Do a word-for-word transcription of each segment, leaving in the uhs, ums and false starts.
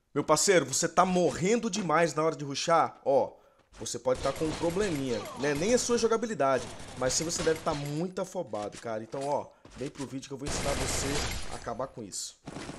Meu parceiro, você tá morrendo demais na hora de rushar? Ó, você pode estar com um probleminha, né? Nem a sua jogabilidade, mas sim você deve estar muito afobado, cara. Então, ó, vem pro vídeo que eu vou ensinar você a acabar com isso.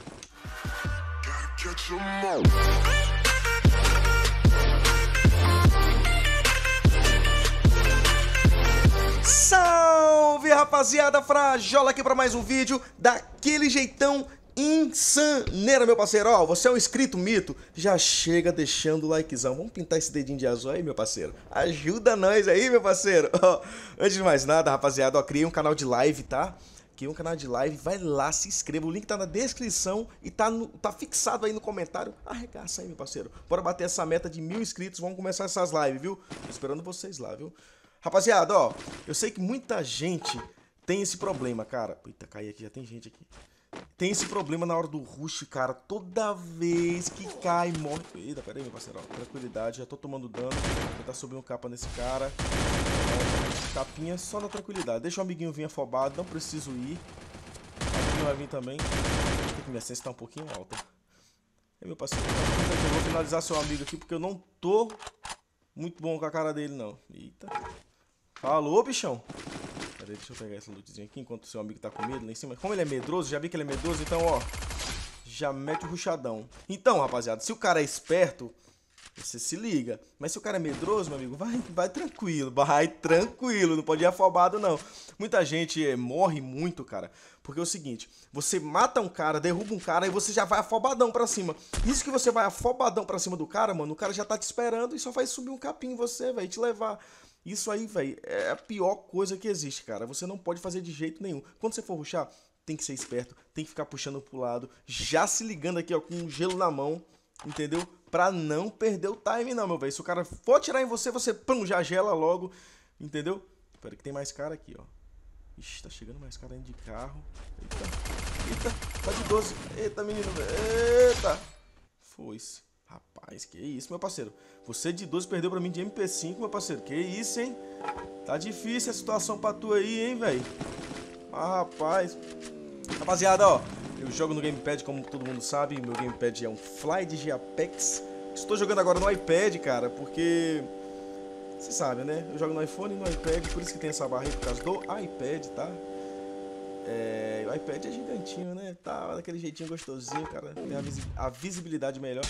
Salve, rapaziada, Frajola aqui pra mais um vídeo daquele jeitão insaneira, meu parceiro. Ó, você é um inscrito mito, já chega deixando o likezão. Vamos pintar esse dedinho de azul aí, meu parceiro. Ajuda nós aí, meu parceiro. Ó, antes de mais nada, rapaziada, ó, criei um canal de live, tá? Criei um canal de live, vai lá, se inscreva. O link tá na descrição e tá, no, tá fixado aí no comentário. Arregaça aí, meu parceiro. Bora bater essa meta de mil inscritos, vamos começar essas lives, viu? Tô esperando vocês lá, viu? Rapaziada, ó, eu sei que muita gente tem esse problema, cara. Eita, caí aqui, já tem gente aqui. Tem esse problema na hora do rush, cara. Toda vez que cai, morre. Eita, pera aí, meu parceiro, ó. Tranquilidade, já tô tomando dano. Vou tentar subir um capa nesse cara. Ó, capinha só na tranquilidade. Deixa o amiguinho vir afobado, não preciso ir. O amiguinho vai vir também. Acho que minha sense tá um pouquinho alta. É, meu parceiro, eu vou finalizar seu amigo aqui porque eu não tô muito bom com a cara dele, não. Eita. Falou, bichão. Peraí, deixa eu pegar essa lootzinha aqui enquanto o seu amigo tá com medo lá em cima. Como ele é medroso, já vi que ele é medroso, então, ó, já mete o rushadão. Então, rapaziada, se o cara é esperto, você se liga. Mas se o cara é medroso, meu amigo, vai, vai tranquilo, vai tranquilo, não pode ir afobado, não. Muita gente é, morre muito, cara, porque é o seguinte, você mata um cara, derruba um cara e você já vai afobadão pra cima. Isso que você vai afobadão pra cima do cara, mano, o cara já tá te esperando e só vai subir um capim em você, velho, te levar. Isso aí, velho, é a pior coisa que existe, cara. Você não pode fazer de jeito nenhum. Quando você for rushar, tem que ser esperto, tem que ficar puxando pro lado, já se ligando aqui, ó, com um gelo na mão, entendeu? Pra não perder o time, não, meu velho. Se o cara for atirar em você, você, pum, já gela logo, entendeu? Espera que tem mais cara aqui, ó. Ixi, tá chegando mais cara indo de carro. Eita, eita, tá de doze. Eita, menino, eita. Foi-se. Rapaz, que isso, meu parceiro. Você de doze perdeu pra mim de M P cinco, meu parceiro. Que isso, hein? Tá difícil a situação pra tu aí, hein, velho? Ah, rapaz. Rapaziada, ó. Eu jogo no gamepad, como todo mundo sabe. Meu gamepad é um Fly D J Apex. Estou jogando agora no iPad, cara, porque... Você sabe, né? Eu jogo no iPhone e no iPad, por isso que tem essa barra aí, por causa do iPad, tá? É... O iPad é gigantinho, né? Tá daquele jeitinho gostosinho, cara. Tem a, visi... a visibilidade melhor.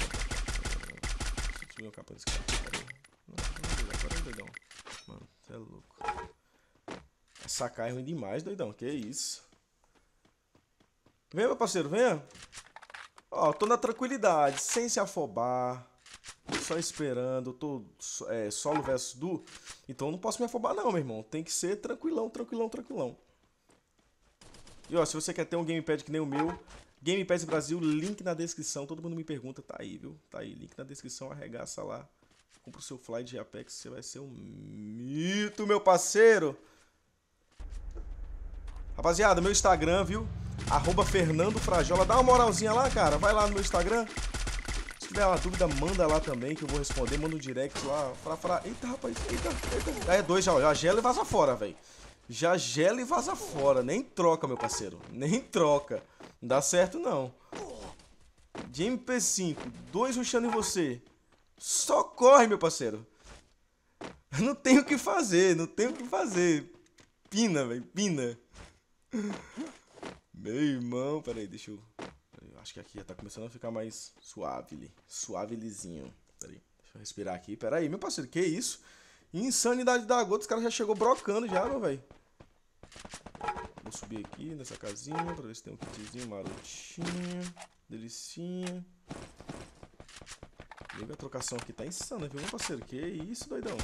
Meu capa desse cara. Agora é doidão. Mano, você é louco. Sacar é ruim demais, doidão. Que isso? Venha, meu parceiro, venha. Ó, tô na tranquilidade, sem se afobar. Só esperando. Tô é, solo versus duo. Então eu não posso me afobar, não, meu irmão. Tem que ser tranquilão, tranquilão, tranquilão. E ó, se você quer ter um gamepad que nem o meu, Gamepad Brasil, link na descrição. Todo mundo me pergunta, tá aí, viu? Tá aí, link na descrição, arregaça lá. Compra o seu Fly de Apex, você vai ser um mito, meu parceiro. Rapaziada, meu Instagram, viu? Arroba Fernando Frajola. Dá uma moralzinha lá, cara. Vai lá no meu Instagram. Se tiver uma dúvida, manda lá também, que eu vou responder. Manda um direct lá. Fala, fala. Eita, rapaz. Eita, eita. É dois já, já gela e vaza fora, velho. Já gela e vaza fora. Nem troca, meu parceiro. Nem troca. Não dá certo, não. De M P cinco, dois rushando em você. Só corre, meu parceiro. Não tem o que fazer, não tem o que fazer. Pina, velho, pina. Meu irmão, peraí, deixa eu... eu... Acho que aqui já tá começando a ficar mais suave, suave lisinho. Peraí, deixa eu respirar aqui. Peraí, meu parceiro, que isso? Insanidade da gota, os caras já chegou brocando já, meu velho. Vou subir aqui nessa casinha pra ver se tem um kitzinho marotinho. Delicinha. Liga, a trocação aqui tá insana, viu, meu parceiro? Que isso, doidão?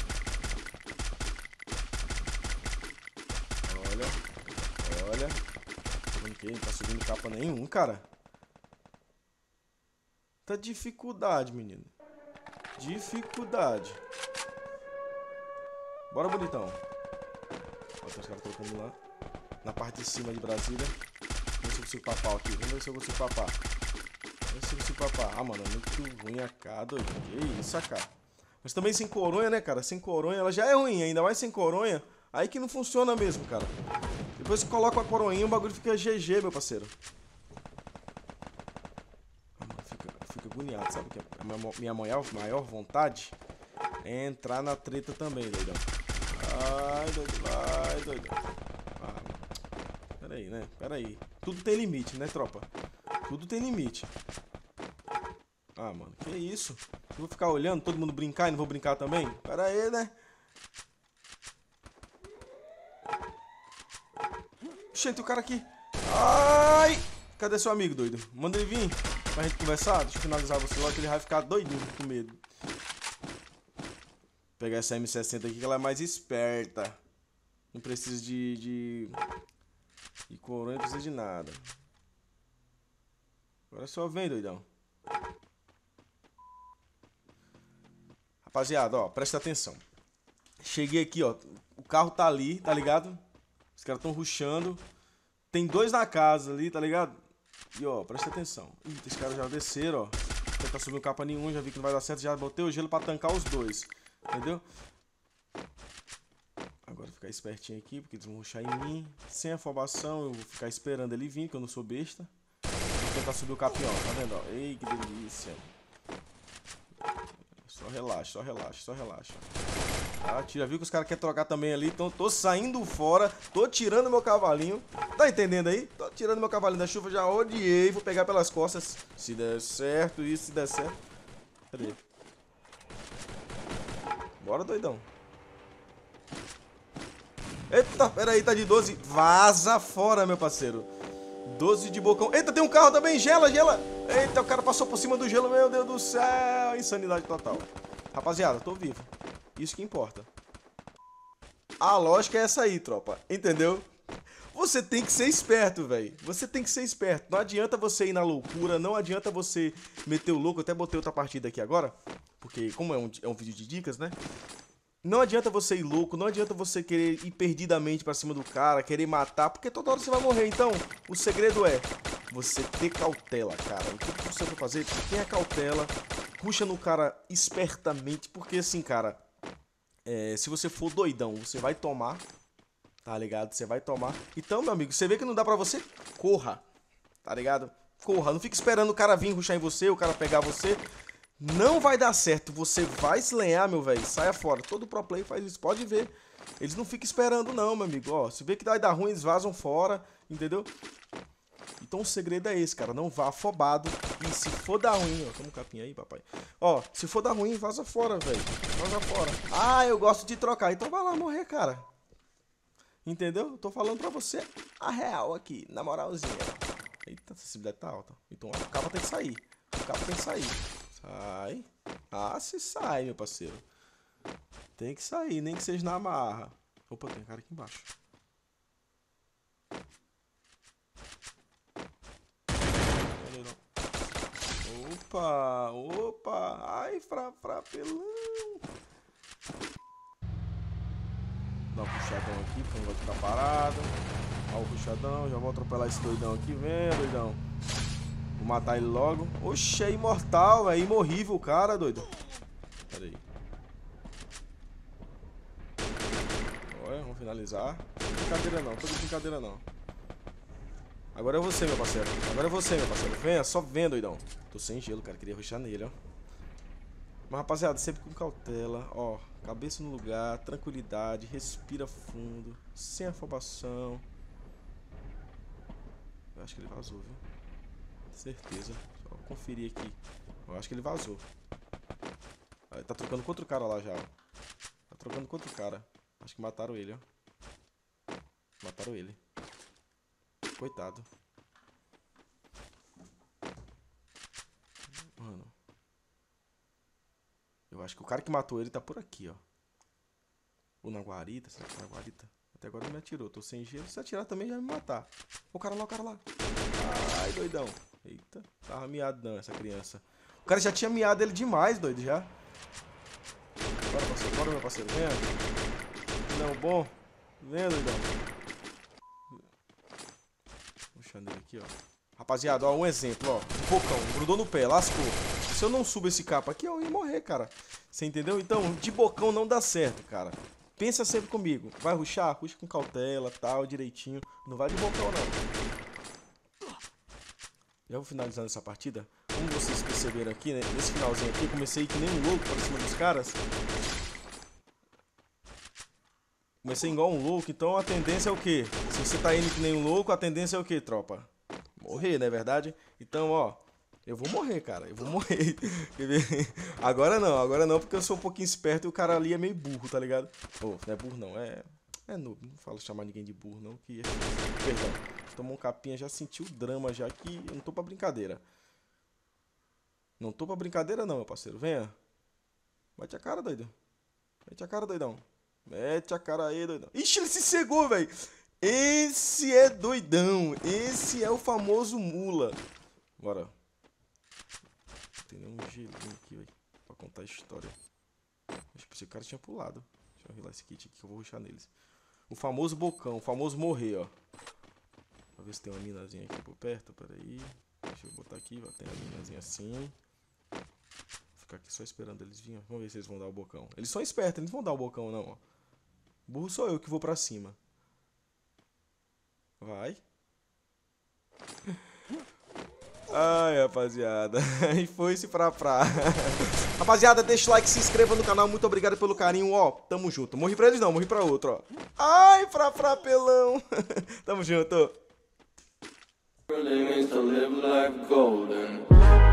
Olha. Olha. Não tá subindo capa nenhum, cara. Tá dificuldade, menino. Dificuldade. Bora, bonitão. Ó, tem os caras colocando lá. Na parte de cima de Brasília. Vamos ver se eu consigo papar aqui. Vamos ver se eu consigo papar. Vamos ver se eu consigo papar. Ah, mano, é muito ruim a K, doido. Que isso, a K. Mas também sem coronha, né, cara? Sem coronha, ela já é ruim. Ainda mais sem coronha. Aí que não funciona mesmo, cara. Depois que coloca a coroinha, o bagulho fica G G, meu parceiro. Ah, mano, fica, fico agoniado, sabe? Que a minha, minha maior, maior vontade é entrar na treta também, doidão. Ai, doido, vai, doido. Ah, pera aí, né? Pera aí. Tudo tem limite, né, tropa? Tudo tem limite. Ah, mano, que isso? Eu vou ficar olhando, todo mundo brincar e não vou brincar também? Pera aí, né? Gente, o cara aqui. Ai! Cadê seu amigo, doido? Manda ele vir pra gente conversar. Deixa eu finalizar você logo que ele vai ficar doidinho com medo. Vou pegar essa M sessenta aqui que ela é mais esperta. Não precisa de... De, de coroa, não precisa de nada. Agora só vem, doidão. Rapaziada, ó, presta atenção. Cheguei aqui, ó. O carro tá ali, tá ligado? Os caras tão rushando. Tem dois na casa ali, tá ligado? E ó, presta atenção. Eita, esses caras já desceram, ó. Não tentar subir o capa nenhum, já vi que não vai dar certo. Já botei o gelo pra tancar os dois. Entendeu? Agora ficar espertinho aqui, porque eles vão rushar em mim. Sem afobação, eu vou ficar esperando ele vir, que eu não sou besta. Vou tentar subir o capião, tá vendo? Ó? Ei, que delícia. Só relaxa, só relaxa, só relaxa. Ah, já viu que os caras querem trocar também ali, então tô saindo fora, tô tirando meu cavalinho. Tá entendendo aí? Tô tirando meu cavalinho da chuva, já odiei, vou pegar pelas costas. Se der certo, isso, se der certo. Cadê? Bora, doidão. Eita, pera aí, tá de doze. Vaza fora, meu parceiro. doze de bocão. Eita, tem um carro também, gela, gela. Eita, o cara passou por cima do gelo, meu Deus do céu. Insanidade total. Rapaziada, tô vivo. Isso que importa. A lógica é essa aí, tropa. Entendeu? Você tem que ser esperto, velho. Você tem que ser esperto. Não adianta você ir na loucura. Não adianta você meter o louco. Eu até botei outra partida aqui agora. Porque como é um, é um vídeo de dicas, né? Não adianta você ir louco. Não adianta você querer ir perdidamente pra cima do cara. Querer matar. Porque toda hora você vai morrer. Então, o segredo é você ter cautela, cara. O que você vai fazer? Tenha cautela. Puxa no cara espertamente. Porque assim, cara... É, se você for doidão, você vai tomar, tá ligado? Você vai tomar. Então, meu amigo, você vê que não dá pra você, corra, tá ligado? Corra, não fique esperando o cara vir rushar em você, o cara pegar você. Não vai dar certo, você vai se lenhar, meu velho, saia fora. Todo pro play faz isso, pode ver. Eles não ficam esperando não, meu amigo. Ó, se vê que vai dar ruim, eles vazam fora, entendeu? Então o segredo é esse, cara. Não vá afobado. E se for dar ruim, ó, toma um capinha aí, papai. Ó, se for dar ruim, vaza fora, velho. Vaza fora. Ah, eu gosto de trocar. Então vai lá morrer, cara. Entendeu? Eu tô falando pra você a real aqui, na moralzinha. Eita, a sensibilidade tá alta. Então ó, o cabo tem que sair. O cabo tem que sair. Sai. Ah, se sai, meu parceiro. Tem que sair, nem que seja na marra. Opa, tem um cara aqui embaixo. Opa, opa, ai, fra, fra, pelão. Dá um puxadão aqui, porque não vai ficar parado. Ó o puxadão, já vou atropelar esse doidão aqui, vem, doidão. Vou matar ele logo. Oxe, é imortal, é imorrível o cara, doido. Pera aí. Olha, vamos finalizar. Tô de brincadeira não, tô de brincadeira não. Agora é você, meu parceiro. Agora é você, meu parceiro. Venha, só vem, doidão. Tô sem gelo, cara. Queria rushar nele, ó. Mas, rapaziada, sempre com cautela. Ó, cabeça no lugar, tranquilidade, respira fundo, sem afobação. Eu acho que ele vazou, viu? Certeza. Só conferir aqui. Eu acho que ele vazou. Ele tá trocando com outro cara lá já, ó. Tá trocando com outro cara. Acho que mataram ele, ó. Mataram ele. Coitado. Mano. Eu acho que o cara que matou ele tá por aqui, ó. Ou na guarita. Será que tá na guarita? Até agora ele me atirou. Tô sem gelo. Se atirar também já vai me matar. O cara lá, o cara lá. Ai, doidão. Eita. Tava miadão essa criança. O cara já tinha miado ele demais, doido, já. Bora, parceiro. Bora, meu parceiro. Venha. Não, bom. Venha, doidão. Puxando ele aqui, ó. Rapaziada, ó, um exemplo, ó. Bocão, grudou no pé, lascou. Se eu não subo esse capa aqui, eu ia morrer, cara. Você entendeu? Então, de bocão não dá certo, cara. Pensa sempre comigo. Vai rushar? Ruxa com cautela, tal, direitinho. Não vai de bocão, não. Já vou finalizando essa partida. como vocês perceberam aqui, né? Nesse finalzinho aqui, comecei que nem um louco pra cima dos caras. Comecei igual um louco, então a tendência é o quê? Se você tá indo que nem um louco, a tendência é o quê, tropa? Morrer, não é verdade? Então, ó, eu vou morrer, cara, eu vou morrer. Agora não, agora não, porque eu sou um pouquinho esperto e o cara ali é meio burro, tá ligado? Oh, não é burro não, é... É noob, não falo chamar ninguém de burro não, que... Perdão, tomou um capinha, já senti o drama já que eu não tô pra brincadeira. Não tô pra brincadeira não, meu parceiro, venha. Bate a cara, doido. Mete a cara, doidão. Mete a cara aí, doidão. Ixi, ele se cegou, velho. Esse é doidão. Esse é o famoso mula. Bora. Tem nenhum gelinho aqui, velho. Pra contar a história. Acho que o cara tinha pulado. Deixa eu relar esse kit aqui que eu vou rushar neles. O famoso bocão. O famoso morrer, ó. Pra ver se tem uma minazinha aqui por perto. Pera aí. Deixa eu botar aqui. Ó. Tem uma minazinha assim. Vou ficar aqui só esperando eles virem. Vamos ver se eles vão dar o bocão. Eles são espertos. Eles não vão dar o bocão, não, ó. Burro sou eu que vou pra cima. Vai. Ai, rapaziada. E foi-se pra pra. Rapaziada, deixa o like, se inscreva no canal. Muito obrigado pelo carinho, ó. Tamo junto. Morri pra eles não, morri pra outro, ó. Ai, pra pra pelão. Tamo junto.